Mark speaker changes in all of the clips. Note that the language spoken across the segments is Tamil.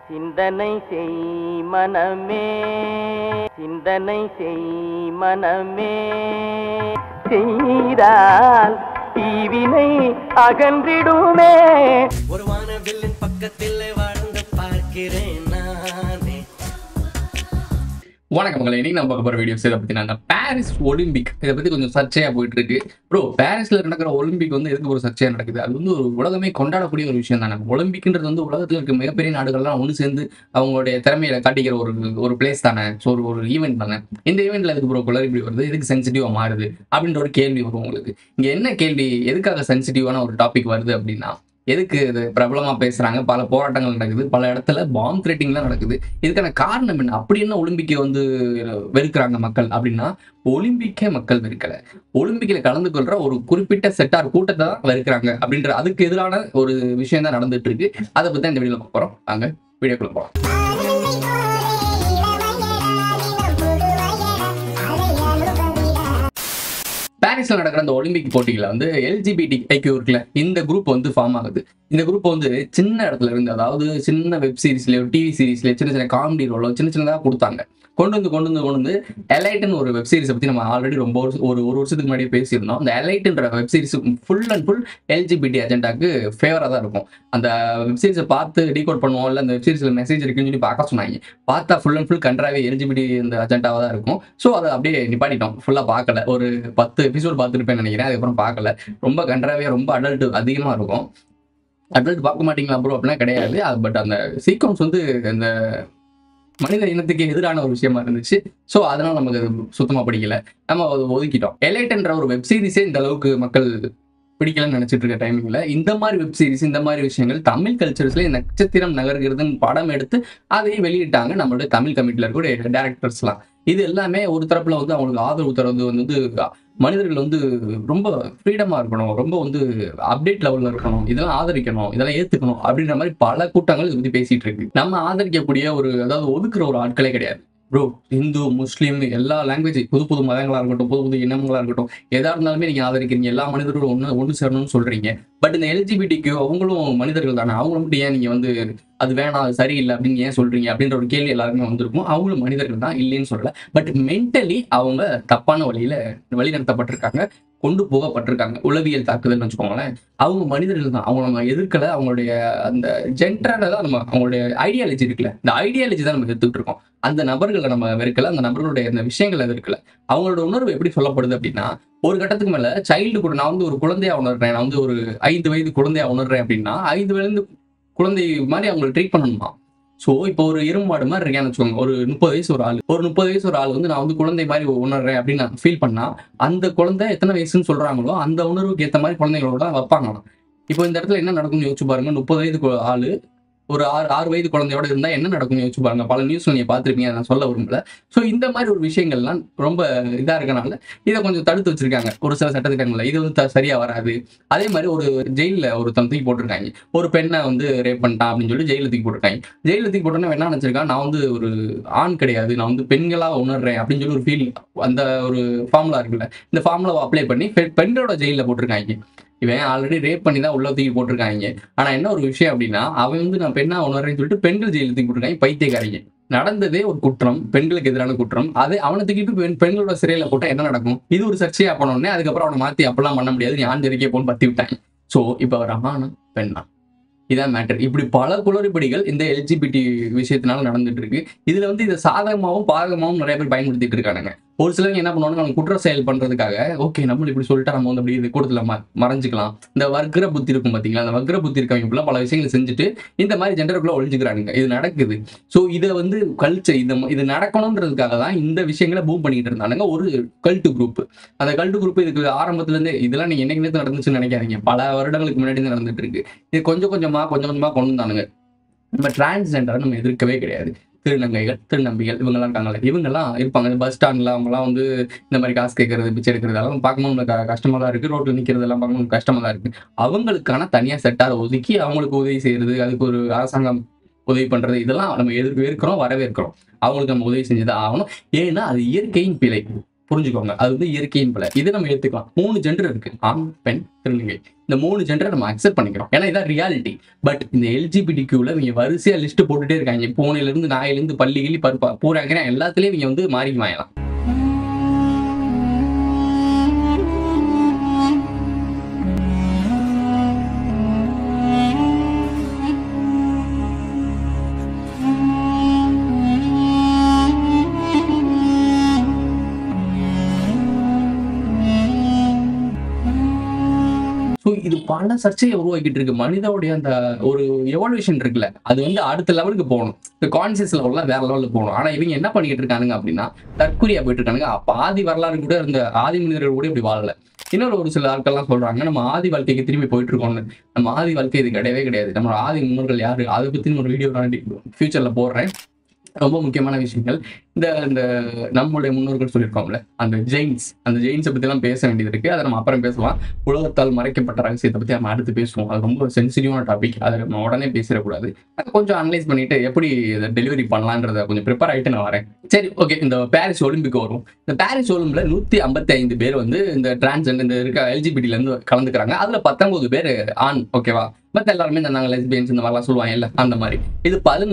Speaker 1: சிந்தனை செய் மனமே, சிந்தனை செய் மனமே, செய்தால் தீவினை அகன்றிடுமே.
Speaker 2: ஒரு வானவில்லின் பக்கத்தில் வாழ்ந்து பார்க்கிறேன் நானே.
Speaker 3: வணக்கம் மக்களை, இன்னைக்கு நம்ம பார்க்க போகிற வீடியோஸ் இதை பற்றி நாங்கள் பாரிஸ் ஒலிம்பிக் இதை பற்றி கொஞ்சம் சர்ச்சையாக போயிட்டு இருக்கு. ப்ரோ, பாரிஸில் நடக்கிற ஒலிம்பிக் வந்து எதுக்கு ஒரு சர்ச்சையாக நடக்குது? அது வந்து ஒரு உலகமே கொண்டாடக்கூடிய ஒரு விஷயம் தானே. ஒலிம்பிக்ன்றது வந்து உலகத்தில் இருக்க மிகப்பெரிய நாடுகள்லாம் ஒன்று சேர்ந்து அவங்களுடைய திறமையில காட்டிக்கிற ஒரு பிளேஸ் தானே. ஸோ ஒரு ஈவெண்ட் தானே. இந்த ஈவெண்ட்ல எதுக்கு ப்ரோ குளறி இப்படி வருது, எதுக்கு சென்சிட்டிவாக மாறுது அப்படின்ற ஒரு கேள்வி வரும் உங்களுக்கு. இங்கே என்ன கேள்வி, எதுக்காக சென்சிட்டிவான ஒரு டாபிக் வருது அப்படின்னா, எதுக்கு இது பிரபலமா பேசுறாங்க, பல போராட்டங்கள் நடக்குது, பல இடத்துல பாம் த்ரெட்டிங்லாம் நடக்குது. இதுக்கான காரணம் என்ன? அப்படி என்ன ஒலிம்பிக்கை வந்து வெறுக்கிறாங்க மக்கள் அப்படின்னா, ஒலிம்பிக்கே மக்கள் வெறுக்கல, ஒலிம்பிக்ல கலந்து கொள்ற ஒரு குறிப்பிட்ட செட்டார் கூட்டத்தை தான் வெறுக்கிறாங்க அப்படின்ற அதுக்கு எதிரான ஒரு விஷயம் தான் நடந்துட்டு இருக்கு. அதை பத்தி இந்த வீடியோல பார்க்க போறோம். வாங்க வீடியோக்குள்ள போகலாம். பாரிஸ்ல நடக்கிற அந்த ஒலிம்பிக் போட்டியில வந்து LGBTQ இருக்குல்ல, இந்த குரூப் வந்து ஃபார்ம் ஆகுது. இந்த குரூப் வந்து சின்ன இடத்துல இருந்து, அதாவது சின்ன வெப் சீரிஸ்லயோ டிவி சீரிஸ்லயோ சின்ன சின்ன காமெடி ரோலோ சின்ன சின்னதாக கொடுத்தாங்க. கொண்டு வந்து எலைட்னு ஒரு வெப் சீரிஸை பற்றி நம்ம ஆல்ரெடி ரொம்ப ஒரு வருஷத்துக்கு முன்னாடியே பேசியிருந்தோம். அந்த எலைட்ன்ற web series full and full LGBT அஜெண்டாக்கு ஃபேவராக தான் இருக்கும். அந்த வெப் சீரிஸை பார்த்து டீகோட் பண்ணுவோம், இல்லை அந்த வெப் சீரிஸில் மெசேஜ் இருக்குன்னு சொல்லி பார்க்க சொன்னாங்க. பார்த்தா ஃபுல் அண்ட் ஃபுல் கன்றாவே LGBT அந்த அஜெண்டாவாக தான் இருக்கும். ஸோ அதை அப்படியே நிப்பாட்டிட்டோம், ஃபுல்லாக பார்க்கல. ஒரு 10 எபிசோட் பார்த்துருப்பேன்னு நினைக்கிறேன். அதுக்கப்புறம் பார்க்கல. ரொம்ப கன்றாவே, ரொம்ப அடல்ட் அதிகமாக இருக்கும். அடல்ட் பார்க்க மாட்டீங்களா ப்ரோ அப்படின்னா கிடையாது. பட் அந்த சீக்வன்ஸ் வந்து அந்த மனித இனத்துக்கு எதிரான ஒரு விஷயமா இருந்துச்சு. ஸோ அதனால நமக்கு அது சுத்தமாக பிடிக்கல, நம்ம அதை ஒதுக்கிட்டோம். எலைட்ன்ற ஒரு வெப் சீரிஸே இந்த அளவுக்கு மக்கள் பிடிக்கலன்னு நினைச்சிட்டு இருக்க டைமிங்ல இந்த மாதிரி வெப் சீரிஸ், இந்த மாதிரி விஷயங்கள் தமிழ் கல்ச்சர்ஸ்ல நட்சத்திரம் நகர்கிறதுன்னு படம் எடுத்து அதையும் வெளியிட்டாங்க நம்மளுடைய தமிழ் கமிட்டில இருக்கக்கூடிய டேரக்டர்ஸ்லாம். இது எல்லாமே ஒரு தரப்புல வந்து அவங்களுக்கு ஆதரவு தரது வந்து மனிதர்கள் வந்து ரொம்ப ஃப்ரீடமா இருக்கணும், ரொம்ப வந்து அப்டேட் லெவல்ல இருக்கணும், இதெல்லாம் ஆதரிக்கணும், இதெல்லாம் ஏத்துக்கணும் அப்படின்ற மாதிரி பல கூட்டங்கள் இதை பத்தி பேசிட்டு இருக்கு. நம்ம ஆதரிக்கக்கூடிய அதாவது ஒதுக்குற ஒரு ஆட்களே கிடையாது ப்ரோ. இந்து, முஸ்லீம், எல்லா லாங்குவேஜ், புது மதங்களா இருக்கட்டும், புது இனங்களா இருக்கட்டும், எதா இருந்தாலுமே நீங்க ஆதரிக்கிறீங்க. எல்லா மனிதர்களும் ஒன்று சேரணும்னு சொல்றீங்க. பட் இந்த LGBTQ அவங்களும் மனிதர்கள் தானே, அவங்க மட்டும் ஏன் நீங்க வந்து அது வேணாம், அது சரியில்லை அப்படின்னு ஏன் சொல்றீங்க அப்படின்ற ஒரு கேள்வி எல்லாருமே வந்திருக்கும். அவங்களும் மனிதர்கள் தான், இல்லைன்னு சொல்லல. பட் மென்டலி அவங்க தப்பான வழி நடத்தப்பட்டிருக்காங்க, கொண்டு போகப்பட்டிருக்காங்க. உளவியல் தாக்குதல்னு வச்சுக்கோங்களேன். அவங்க மனிதர்கள் தான், அவங்க நம்ம எதிர்க்கல. அவங்களுடைய அந்த ஜென்டரை தான் நம்ம, அவங்களுடைய ஐடியாலஜி இருக்குல்ல, இந்த ஐடியாலஜி தான் நம்ம எடுத்துக்கிட்டு இருக்கோம். அந்த நபர்களை நம்ம வெறுக்கல, அந்த நபர்களுடைய அந்த விஷயங்களை வெறுக்கல. அவங்களோட உணர்வு எப்படி சொல்லப்படுது அப்படின்னா, ஒரு கட்டத்துக்கு மேல சைல்டு கூட நான் வந்து ஒரு குழந்தையா உணர்றேன், நான் வந்து ஒரு 5 வயது குழந்தையா உணர்றேன் அப்படின்னா 5 வயது குழந்தை மாதிரி அவங்களை ட்ரீட் பண்ணணுமா? ஸோ இப்போ ஒரு எருமாடு மாதிரி இருக்கேன்னு வச்சுக்கோங்க. ஒரு 30 வயசு ஒரு ஆள் வந்து நான் வந்து குழந்தை மாதிரி உணர்றேன் அப்படின்னு நான் ஃபீல் பண்ணா, அந்த குழந்தை எத்தனை வயசுன்னு சொல்றாங்களோ அந்த உணர்வுக்கு ஏற்ற மாதிரி குழந்தைகளோட வைப்பாங்க. இப்போ இந்த இடத்துல என்ன நடக்கும்னு யோசிச்சு பாருங்க. 30 வயது ஆளு ஒரு 6 வயது குழந்தையோட இருந்தா என்ன நடக்கும்னு யோசிச்சு பாருங்க. பல நியூஸ்ல நீங்க பார்த்துருப்பீங்க, நான் சொல்ல விரும்பல. ஸோ இந்த மாதிரி ஒரு விஷயங்கள்லாம் ரொம்ப இதா இருக்கனால இதை கொஞ்சம் தடுத்து வச்சிருக்காங்க ஒரு சில சட்டத்திட்டங்கள்ல. இது வந்து சரியா வராது. அதே மாதிரி ஒரு ஜெயில ஒரு தூக்கி போட்டிருக்காங்க. ஒரு பெண்ணை வந்து ரேப் பண்ணிட்டான் அப்படின்னு சொல்லி ஜெயில தூக்கி போட்டிருக்காங்க. ஜெயில தூக்கி போட்டோன்னா என்ன நினைச்சிருக்கான், நான் வந்து ஒரு ஆண் கிடையாது, நான் வந்து பெண்களா உணர்றேன் அப்படின்னு சொல்லி ஒரு ஃபீல், அந்த ஒரு ஃபார்முலா இருக்குல்ல, இந்த ஃபார்முலாவை அப்ளை பண்ணி பெண்களோட ஜெயில போட்டிருக்காங்க. இவன் ஆல்ரெடி ரேப் பண்ணி தான் உள்ள தூக்கி போட்டிருக்காங்க. ஆனா என்ன ஒரு விஷயம் அப்படின்னா, அவன் வந்து நான் பெண்ணா உணர்றேன்னு சொல்லிட்டு பெண்கள் ஜெயில தூக்கி போட்டிருக்காங்க. பைத்தியக்காரங்க. நடந்ததே ஒரு குற்றம், பெண்களுக்கு எதிரான குற்றம். அது அவனை தூக்கிட்டு பெண்களோட சிறையில போட்டா என்ன நடக்கும்? இது ஒரு சர்ச்சையா பண்ணோடனே அதுக்கப்புறம் அவனை மாத்தி அப்பெல்லாம் பண்ண முடியாது, நீ ஆண் ஜெரிக்கே போன்னு பத்தி விட்டாங்க. சோ இப்ப அவர் ஆனா பெண்ணா, இதான் மேட்டர். இப்படி பல குளறுபடிகள் இந்த LGBT விஷயத்தினால நடந்துட்டு இருக்கு. இதுல வந்து இதை சாதகமாகவும் பாதகமாகவும் நிறைய பேர் பயன்படுத்திட்டு இருக்கானுங்க. ஒரு சிலர் என்ன பண்ணுவாங்க, அவங்க குற்ற செயல் பண்றதுக்காக ஓகே நம்மள இப்படி சொல்லிட்டா நம்ம வந்து அப்படி இது கூட்டத்துல மறைஞ்சிக்கலாம். இந்த வக்ர புத்தி இருக்கும் பாத்தீங்களா, அந்த வக்ர புத்தி இருக்கவங்க பல விஷயங்களை செஞ்சுட்டு இந்த மாதிரி ஜெண்டருக்குள்ள ஒழிஞ்சுக்கிறானுங்க. இது நடக்குது. ஸோ இதை வந்து கல்ச்சர், இது நடக்கணும்ன்றதுக்காக தான் இந்த விஷயங்களை பூம் பண்ணிட்டு இருந்தானுங்க ஒரு கல்ட்டு குரூப். அந்த கல்ட்டு குரூப் இதுக்கு ஆரம்பத்துல இருந்தே, இதெல்லாம் நீங்க என்னைக்கு நடந்துச்சுன்னு நினைக்காதீங்க, பல வருடங்களுக்கு முன்னாடி நடந்துட்டு இருக்கு. இது கொஞ்சம் கொஞ்சமா கொண்டு வந்தானுங்க. நம்ம டிரான்ஸ்ஜெண்டரை நம்ம எதிர்க்கவே கிடையாது. திருநங்கைகள், திருநம்பிகள் இவங்கெல்லாம் இருக்காங்கல்ல, இவங்கெல்லாம் இருப்பாங்க. பஸ் ஸ்டாண்ட்ல அவங்கலாம் வந்து இந்த மாதிரி காசு கேட்கறது, பிச்சை எடுக்கிறது அதெல்லாம் பார்க்கும்போது நமக்கு கஷ்டமா தான் இருக்கு. ரோட்ல நிற்கிறது எல்லாம் பார்க்கும்போது கஷ்டமா தான் இருக்கு. அவங்களுக்கான தனியா செட்டாரை ஒதுக்கி அவங்களுக்கு உதவி செய்யறது, அதுக்கு ஒரு அரசாங்கம் உதவி பண்றது, இதெல்லாம் நம்ம எதிர்க்கிறோம், வரவேற்கிறோம். அவங்களுக்கு நம்ம உதவி செஞ்சுதான் ஆகணும். ஏன்னா அது இயற்கையின் பிழை. புரிஞ்சுக்கோங்க. அது வந்து இயற்கையின் பல. இதை நம்ம ஏத்துக்கலாம். 3 ஜெண்டர் இருக்கு. ஆண், பெண், திருநங்கை. இந்த 3 ஜெண்டரை நம்ம அக்செப்ட் பண்ணிக்கிறோம். ஏன்னா இதான் ரியாலிட்டி. பட் இந்த எல்ஜிபிடிக்யூல இவங்க வரிசையா லிஸ்ட் போட்டுட்டே இருக்காங்க. பூனையில இருந்து நாயில இருந்து பள்ளி கிளி பருப்பா பூராக்கிற எல்லாத்துலயும் இவங்க வந்து மாறி வாங்கலாம். இது பல சர்ச்சையை உருவாக்கிட்டு இருக்கு. மனிதனுடைய அந்த ஒரு எவல்யூஷன் இருக்குல்ல, அது வந்து அடுத்த லெவலுக்கு போகணும். இந்த கான்சியஸ் லெவல்ல வேற லெவலுக்கு போகணும். ஆனா இவங்க என்ன பண்ணிக்கிட்டு இருக்கானுங்க அப்படின்னா தற்கொலையா போயிட்டு இருக்கானுங்க. ஆதி வரலாறு கூட இருந்த ஆதி மனிதர்கள் கூட இப்படி வாழல. ஒரு சில ஆட்கள்லாம் சொல்றாங்க நம்ம ஆதி வாழ்க்கைக்கு திரும்பி போயிட்டு இருக்கோம்னு. நம்ம ஆதி வாழ்க்கை இது கிடையவே கிடையாது. நம்ம ஆதி முன்னோர்கள் யாரு, அதை பத்தி ஒரு வீடியோ ஃபியூச்சர்ல போடுறேன். ரொம்ப முக்கியமான விஷயங்கள். இந்த நம்மளுடைய முன்னோர்கள் சொல்லியிருக்கோம்ல, அந்த ஜெயின்ஸை பத்தி எல்லாம் பேச வேண்டியது இருக்கு. அதை நம்ம அப்புறம் பேசலாம். உலகத்தால் மறைக்கப்பட்ட ரகசியத்தை பத்தி நம்ம அடுத்து பேசுவோம். அது ரொம்ப சென்சிட்டிவான டாபிக். அதை நம்ம உடனே பேசிடக்கூடாது. அதை கொஞ்சம் அனலைஸ் பண்ணிட்டு எப்படி இதை டெலிவரி பண்ணலான்றத கொஞ்சம் ப்ரிப்பேர் ஆகிட்டு நான் வரேன். சரி, ஓகே. இந்த பாரிஸ் ஒலிம்பிக் வரும். இந்த பாரிஸ் ஒலிம்பிக்ல 155 பேர் வந்து இந்த டிரான்ஸ்ஜெண்டர் இந்த இருக்க எல்ஜிபிடில இருந்து கலந்துக்கிறாங்க. அதுல 19 பேர் ஆண். ஓகேவா? மற்ற எல்லாருமே நாங்கள் லெஸ்பியன்ஸ் இந்த மாதிரிலாம் சொல்லுவாங்க இல்ல, அந்த மாதிரி. இது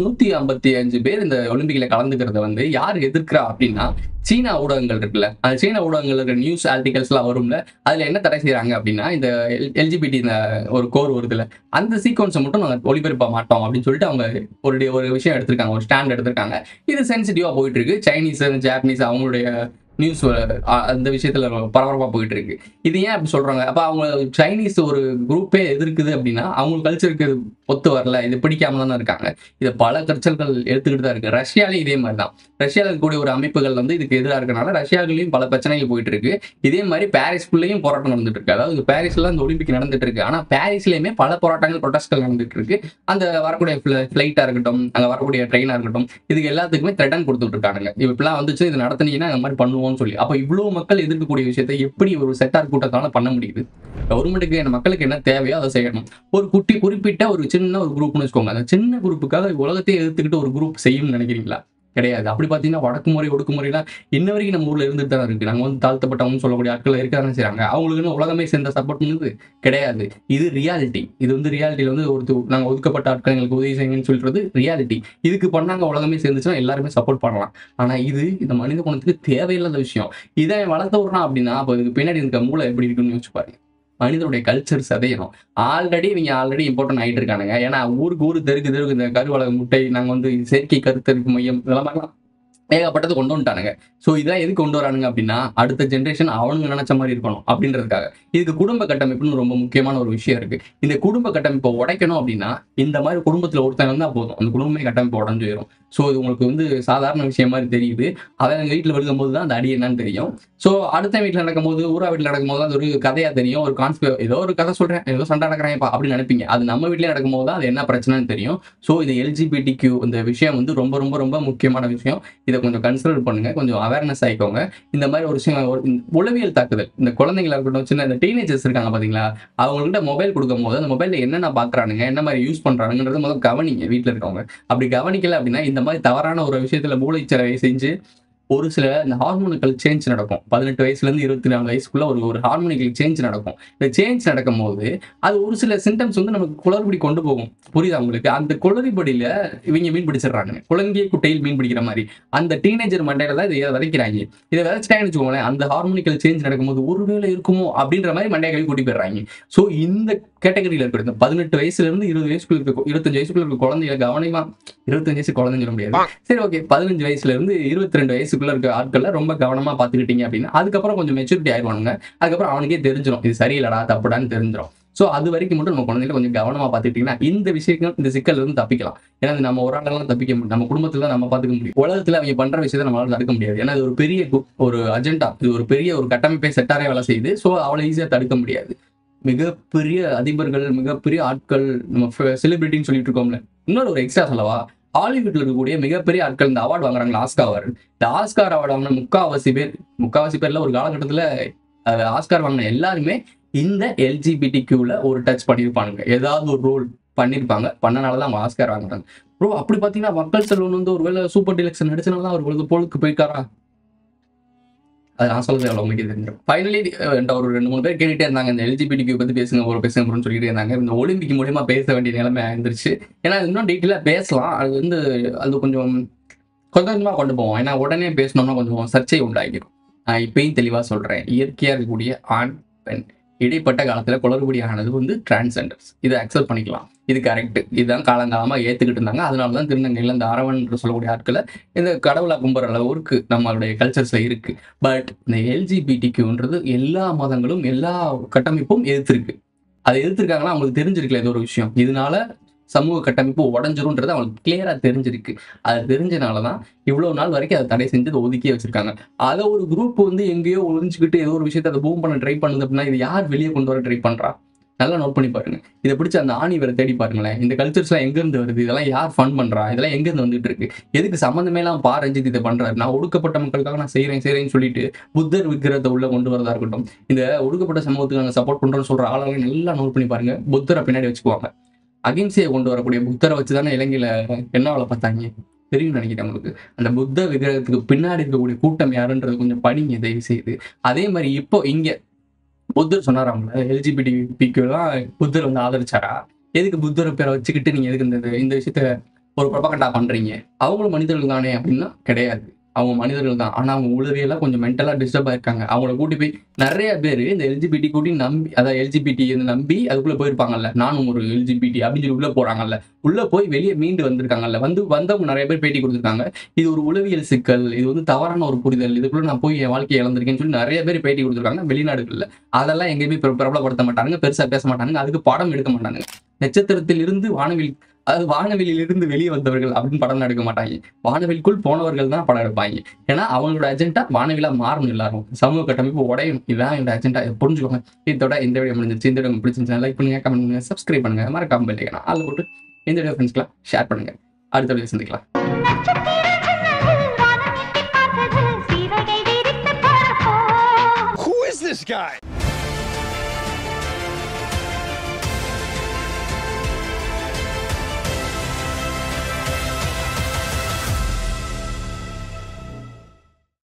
Speaker 3: 155 பேர் இந்த ஒலிம்பிக்ல கலந்துக்கிறத வந்து யார் எதிர்க்கிறா அப்படின்னா சீனா ஊடகங்கள் இருக்குல்ல. அந்த சீன ஊடகங்கள் இருக்கிற நியூஸ் ஆர்டிகல்ஸ் எல்லாம் வரும்ல, அதுல என்ன தடை செய்யறாங்க அப்படின்னா இந்த எல்ஜிபிடி இந்த ஒரு கோர் வருதுல, அந்த சீக்வன்ஸை மட்டும் நாங்கள் ஒளிபரப்ப மாட்டோம் அப்படின்னு சொல்லிட்டு அவங்க ஒரு விஷயம் எடுத்திருக்காங்க, ஒரு ஸ்டாண்ட் எடுத்திருக்காங்க. இது சென்சிட்டிவா போயிட்டு இருக்கு. சைனீஸ், ஜாப்பனீஸ் அவங்களுடைய நியூஸ் அந்த விஷயத்துல பரபரப்பா போயிட்டு இருக்கு. இது ஏன் அப்படி சொல்றாங்க? அப்ப அவங்க சைனீஸ் ஒரு குரூப்பே எதிர்க்குது அப்படின்னா அவங்க கல்ச்சருக்கு ஒத்து வரல, இது பிடிக்காம தானே இருக்காங்க. இது பல கல்ச்சர்கள் எடுத்துக்கிட்டு தான் இருக்கு. ரஷ்யாலையும் இதே மாதிரி தான். ரஷ்யாவில் இருக்கக்கூடிய ஒரு அமைப்புகள் வந்து இதுக்கு எதிராக இருக்கனால ரஷ்யாவிலையும் பல பிரச்சனைகள் போயிட்டு இருக்கு. இதே மாதிரி பாரிஸ்குள்ளேயும் போராட்டம் நடந்துட்டு இருக்கு. அதாவது பாரிஸ்ல அந்த ஒலிம்பிக் நடந்துட்டு இருக்கு. ஆனா பாரிஸ்லயுமே பல போராட்டங்கள், ப்ரொடெஸ்ட்கள் நடந்துட்டு இருக்கு. அந்த வரக்கூடிய ஃபிளைட்டா இருக்கட்டும், அங்க வரக்கூடிய ட்ரெயினா இருக்கட்டும், இதுக்கு எல்லாத்துக்குமே த்ரெட்டன் கொடுத்துட்டு இருக்காங்க. இப்பெல்லாம் வந்துச்சு, இது நடத்தினீங்கன்னா அந்த மாதிரி பண்ணுவோம் சொல்லி. அப்ப இவ்வளவு மக்கள் எதிர்க்கக்கூடிய விஷயத்தை எப்படி ஒரு செட்டார் கூட்டத்தால பண்ண முடியுது? கவர்மெண்ட்டுக்கு மக்களுக்கு என்ன தேவையோ அதை செய்யணும். ஒரு குறிப்பிட்ட ஒரு சின்ன ஒரு குரூப்னு வச்சுக்கோங்க. அந்த சின்ன குரூப்புக்காக உலகத்தையே எதிர்த்துக்கிட்டு ஒரு குரூப் செய்யும்னு நினைக்கிறீங்களா? கிடையாது. அப்படி பாத்தீங்கன்னா வடக்குமுறை ஒடுக்குமுறைலாம் இன்ன வரைக்கும் நம்ம ஊர்ல இருந்துட்டு தான் இருக்கு. நாங்க வந்து தாழ்த்தப்பட்டவங்க சொல்லக்கூடிய ஆட்கள் இருக்காதான் செய்றாங்க. அவங்களுக்கு உலகமே சேர்ந்த சப்போர்ட் பண்ணுது கிடையாது. இது ரியாலிட்டி. இது வந்து ரியாலிட்டியில வந்து நாங்க ஒதுக்கப்பட்ட ஆட்கள் எங்களுக்கு உதவி செய்யுங்கன்னு சொல்றது ரியாலிட்டி. இதுக்கு பண்ணாங்க உலகமே சேர்ந்துச்சுன்னா எல்லாருமே சப்போர்ட் பண்ணலாம். ஆனா இது இந்த மனித குணத்துக்கு தேவையில்லாத விஷயம். இதை வளர்த்த விடுறான் அப்படின்னா அப்ப இதுக்கு பின்னாடி இருக்க மூளை எப்படி இருக்குன்னு யோசிச்சு பாருங்க. மனிதனுடைய கல்ச்சர் சதையணும். ஆல்ரெடி இம்பார்ட்டன் ஆகிட்டு இருக்கானுங்க. ஏன்னா ஊருக்கு தெருக்கு இந்த கருவள முட்டை, நாங்க வந்து செயற்கை கருத்தரிப்பு மையம் இதெல்லாம் மாதிரிலாம் ஏகப்பட்டது கொண்டு வந்துட்டானுங்க. ஸோ இதெல்லாம் எதுக்கு கொண்டு வரானுங்க அப்படின்னா அடுத்த ஜென்ரேஷன் அவனுங்க நினைச்ச மாதிரி இருக்கணும் அப்படின்றதுக்காக. இதுக்கு குடும்ப கட்டமைப்புன்னு ரொம்ப முக்கியமான ஒரு விஷயம் இருக்கு. இந்த குடும்ப கட்டமைப்பை உடைக்கணும் அப்படின்னா இந்த மாதிரி குடும்பத்துல ஒருத்தன் வந்தா போதும், அந்த குடும்பமே கட்டமைப்பு உடஞ்சு போயிடும். ஸோ இது உங்களுக்கு வந்து சாதாரண விஷயம் மாதிரி தெரியுது. அவன் எங்க வீட்டில் விழுகும் போது தான் அந்த அடி என்னன்னு தெரியும். ஸோ அடுத்த வீட்டில் நடக்கும்போது, ஊரா வீட்டில் நடக்கும்போது அது ஒரு கதையா தெரியும். ஒரு ஏதோ ஒரு கதை சொல்றேன், ஏதோ சண்டை நடக்கிறாங்கப்பா அப்படின்னு நினைப்பீங்க. அது நம்ம வீட்டிலே நடக்கும்போது தான் அது என்ன பிரச்சனைன்னு தெரியும். ஸோ இந்த எல்ஜிபிடிக்யூ இந்த விஷயம் வந்து ரொம்ப ரொம்ப ரொம்ப முக்கியமான விஷயம். இதை கொஞ்சம் கன்சிடர் பண்ணுங்க, கொஞ்சம் அவேர்னஸ் ஆகிக்கோங்க. இந்த மாதிரி ஒரு விஷயம் உளவியல் தாக்குதல், இந்த குழந்தைங்களா இருக்கட்டும், சின்ன இந்த டீனேஜர்ஸ் இருக்காங்க பாத்தீங்களா, அவங்கள்ட்ட மொபைல் கொடுக்கும் போது அந்த மொபைல்ல என்னென்ன பாக்குறானுங்க, என்ன மாதிரி யூஸ் பண்றானுங்கிறத முதல்ல கவனிங்க. வீட்டுல இருக்கவங்க அப்படி கவனிக்கல அப்படின்னா இந்த மாதிரி தவறான ஒரு விஷயத்துல மூளைச்சலவை செஞ்சு ஒரு சில இந்த ஹார்மோனிக்கல் சேஞ்ச் நடக்கும். 18 வயசுல இருந்து 24 வயசுக்குள்ள ஒரு ஹார்மோனிக்கல் சேஞ்ச் நடக்கும். இந்த சேஞ்ச் நடக்கும் போது அது ஒரு சில சிம்டம்ஸ் வந்து நமக்கு குளறுபடி கொண்டு போகும். புரியுதா உங்களுக்கு? அந்த குளறுபடியில இவங்க மீன் பிடிச்சிடறாங்க. குழந்தைய குட்டையில் மீன் பிடிக்கிற மாதிரி அந்த டீனேஜர் மண்டையில தான் இதை விதைக்கிறாங்க. இதை விதைச்சிட்டாங்கன்னு வச்சுக்கோங்களேன், அந்த ஹார்மோனிக்கல் சேஞ்ச் நடக்கும்போது ஒருவேளை இருக்குமோ அப்படின்ற மாதிரி மண்டையை கழுவி கூட்டி போயிடுறாங்க. ஸோ இந்த கேட்டகரியில இருக்கிற 18 வயசுல இருந்து 20 வயசுக்குள்ள இருக்க 25 வயசுக்குள்ள இருக்க குழந்தைகளை கவனமா, 25 வயசு குழந்தைங்க சொல்ல முடியாது, சரி ஓகே, 15 வயசுல இருந்து 22 வயசுக்குள்ள இருக்க ஆட்கள்ல ரொம்ப கவனமா பாத்துக்கிட்டீங்க அப்படின்னா அதுக்கப்புறம் கொஞ்சம் மெச்சூரிட்டி ஆயிடுவானுங்க. அதுக்கப்புறம் அவனுக்கே தெரிஞ்சிடும் இது சரியில்லடா தப்புடான்னு தெரிஞ்சிடும். ஸோ அது வரைக்கும் மட்டும் நம்ம குழந்தைகளை கொஞ்சம் கவனமா பாத்துக்கிட்டீங்கன்னா இந்த விஷயம், இந்த சிக்கல் இருந்து தப்பிக்கலாம். ஏன்னா நம்ம ஒரு ஆளெல்லாம் தப்பிக்க முடியும், நம்ம குடும்பத்துல நம்ம பாத்துக்க முடியும். உலகத்துல அவங்க பண்ற விஷயத்தை நம்மளால தடுக்க முடியாது. ஏன்னா இது ஒரு பெரிய ஒரு அஜெண்டா, இது ஒரு பெரிய ஒரு கட்டமைப்பை செட்டாரே வேலை செய்யுது. ஸோ அவளை ஈஸியா தடுக்க முடியாது. மிகப்பெரிய அதிபர்கள், மிகப்பெரிய ஆட்கள், நம்ம செலிபிரிட்டின்னு சொல்லிட்டு இருக்கோம்ல. இன்னொரு ஒரு எக்ஸ்ட்ரா சொல்லவா, ஹாலிவுட்ல இருக்கக்கூடிய மிகப்பெரிய ஆட்கள் இந்த அவார்டு வாங்குறாங்களா, ஆஸ்கார் அவார்டு. இந்த ஆஸ்கார் அவார்டு வாங்கின முக்காவாசி பேர்ல ஒரு காலகட்டத்துல ஆஸ்கார் வாங்கின எல்லாருமே இந்த எல்ஜிபிடிக்யூல ஒரு டச் பண்ணியிருப்பானுங்க, ஏதாவது ஒரு ரோல் பண்ணியிருப்பாங்க. பண்ணனாலதான் அவங்க ஆஸ்கார் வாங்குறாங்க. ப்ரோ அப்படி பாத்தீங்கன்னா மக்கள் செல்வன் வந்து ஒருவேளை சூப்பர் டிலக்ஸ் நடிச்சனாலதான் அவர் பொழுதுக்கு போயிருக்காரா? அது நான் சொல்றது எவ்வளோ உங்களுக்கு தெரிஞ்சிடும். ஃபைனலி ஒரு 2-3 பேர் கேட்டுட்டே இருந்தாங்க, இந்த எல்ஜிபிடிக்கு பற்றி பேசுங்க சொல்லிட்டு இருந்தாங்க. இந்த ஒலிம்பிக் மூலியமா பேச வேண்டிய நிலைமை ஆயிருந்துருச்சு. ஏன்னா இன்னும் டீட்டெயிலாக பேசலாம், அது கொஞ்சம் கொஞ்சமாக கொண்டு போவோம். ஏன்னா உடனே பேசணும்னா கொஞ்சம் சர்ச்சை உண்டாகிடும். நான் இப்பயும் தெளிவாக சொல்கிறேன், இயற்கையாக இருக்கக்கூடிய ஆண் பெண் இடைப்பட்ட காலத்தில் குளறுபடி ஆனது டிரான்ஸ்ஜெண்டர்ஸ். இதை அக்செப்ட் பண்ணிக்கலாம், இது கரெக்ட், இதுதான் காலங்காலமாக ஏற்றுக்கிட்டு இருந்தாங்க. அதனால தான் திருநங்கையில் இந்த அரவன் என்று சொல்லக்கூடிய ஆட்களை இந்த கடவுளை கும்புற அளவுக்கு நம்மளுடைய கல்ச்சர்ஸில் இருக்குது. பட் இந்த எல்ஜிபிடிக்யூன்றது எல்லா மதங்களும் எல்லா கட்டமைப்பும் எதிர்த்திருக்கு. அதை எதிர்த்திருக்காங்கன்னா அவங்களுக்கு தெரிஞ்சிருக்கல ஏதோ ஒரு விஷயம், இதனால சமூக கட்டமைப்பு உடஞ்சிரும்ன்றது அவங்களுக்கு கிளியரா தெரிஞ்சிருக்கு. அது தெரிஞ்சனால தான் இவ்வளவு நாள் வரைக்கும் அதை தடை செஞ்சு ஒதுக்கியே வச்சிருக்காங்க. அதை ஒரு குரூப் எங்கேயோ ஒழிஞ்சுக்கிட்டு ஏதோ ஒரு விஷயத்தை அதை பூம் பண்ண ட்ரை பண்ணுது அப்படின்னா இது யார் வெளியே கொண்டு வர ட்ரை பண்றா? நல்லா நோட் பண்ணி பாருங்க. இதை பிடிச்ச அந்த ஆணி வேற தேடி பாருங்களேன். இந்த கல்ச்சர்ஸ்லாம் எங்க இருந்து வருது, இதெல்லாம் யார் ஃபண்ட் பண்றா, இதெல்லாம் எங்க இருந்து வந்துட்டு இருக்கு, எதுக்கு சம்பந்தமே எல்லாம் ரஞ்சித் இதை பண்றாரு. நான் ஒடுக்கப்பட்ட மக்களுக்காக நான் செய்யறேன்னு சொல்லிட்டு புத்தர் விக்கிரத்தை உள்ள கொண்டு வரதா இருக்கட்டும், இந்த ஒடுக்கப்பட்ட சமூகத்துக்கு நாங்கள் சப்போர்ட் பண்றோம்னு சொல்ற ஆளுங்க நல்லா நோட் பண்ணி பாருங்க. புத்தரை பின்னாடி வச்சுக்குவாங்க. அகிம்சையை கொண்டு வரக்கூடிய புத்தரை வச்சுதானே இலங்கையில என்ன வேலை பார்த்தாங்க தெரியும் நினைக்கிறேன் உங்களுக்கு. அந்த புத்த விக்கிரகத்துக்கு பின்னாடி இருக்கக்கூடிய கூட்டம் யாருன்றது கொஞ்சம் படிங்க தயவு செய்து. அதே மாதிரி இப்போ இங்க புத்தர் சொன்னாராம்ல, எல்ஜிபிடிக்கு தான் புத்தர் ஆதரிச்சாரா? எதுக்கு புத்தரை பேரை வச்சுக்கிட்டு நீங்க எதுக்கு இந்த விஷயத்த ஒரு ப்ரொபகண்டா பண்றீங்க? அவங்களும் மனிதர்கள் தானே அப்படின்னா கிடையாது, அவங்க மனிதர்கள் தான். ஆனா அவங்க உளவியெல்லாம் கொஞ்சம் மென்டலா டிஸ்டர்ப் ஆயிருக்காங்க. அவங்கள கூட்டி போய் நிறைய பேர் இந்த எல்ஜிபிடி கூட்டி நம்பி, அதாவது எல்ஜிபிடி நம்பி அதுக்குள்ள போயிருப்பாங்கல்ல, நானும் ஒரு எல்ஜிபிடி அப்படின்னு சொல்லி உள்ள போறாங்கல்ல, உள்ள போய் வெளியே மீண்டு வந்திருக்காங்கல்ல, வந்தவங்க நிறைய பேர் பேட்டி கொடுத்துருக்காங்க. இது ஒரு உளவியல் சிக்கல், இது தவறான ஒரு புரிதல், இதுக்குள்ள நான் போய் என் வாழ்க்கையை இழந்திருக்கேன்னு சொல்லி நிறைய பேர் பேட்டி கொடுத்துருக்காங்க வெளிநாடுகள்ல. அதெல்லாம் எங்கேயுமே பிரபலப்படுத்த மாட்டாங்க, பெருசா பேச மாட்டாங்க, அதுக்கு படம் எடுக்க மாட்டாங்க. நட்சத்திரத்தில் இருந்து வானவெளியில் இருந்து வெளியே வந்தவர்கள் அப்படின்னு படம் எடுக்க மாட்டாங்க. வானவெளிக்குள் போனவர்கள் தான் படம் எடுப்பாங்க. ஏன்னா அவங்களோட அஜெண்டா வானவிலா மாறணும், எல்லாரும் சமூக கட்டமைப்பு உடையும். இதுதான் என்னோட அஜெண்டா, புரிஞ்சுக்கோங்க. இதோட இந்த வீடியோ முடிஞ்சிருச்சு. இந்த வீடியோ பிடிச்சிருந்தா லைக் பண்ணுங்க, கமெண்ட் பண்ணுங்க, சப்ஸ்கிரைப் பண்ணுங்க, மறக்காம பெல் ஐகானை ஆல்ல போட்டு இந்த வீடியோ ஃப்ரெண்ட்ஸ்க்குலாம் ஷேர் பண்ணுங்க. அடுத்த வீடியோ சந்திக்கலாம்.
Speaker 4: Who is this guy?